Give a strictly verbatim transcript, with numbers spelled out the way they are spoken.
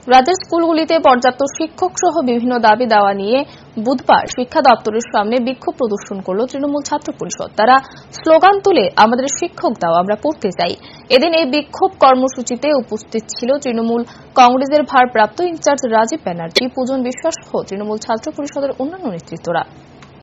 রাজ্যের স্কুলগুলিতে পর্যাপ্ত শিক্ষক সহ বিভিন্ন দাবি দাওয়া নিয়ে বুধবার শিক্ষা দপ্তরের সামনে বিক্ষোভ প্রদর্শন করল তৃণমূল ছাত্র পরিষদ। তারা স্লোগান তুলে আমাদের শিক্ষক দাও, আমরা পড়তে চাই। এদিন এই বিক্ষোভ কর্মসূচিতে উপস্থিত ছিল তৃণমূল কংগ্রেসের ভারপ্রাপ্ত ইনচার্জ রাজীব ব্যানার্জি, পূজন বিশ্বাস সহ তৃণমূল ছাত্র পরিষদের অন্যান্য নেতৃত্বরা।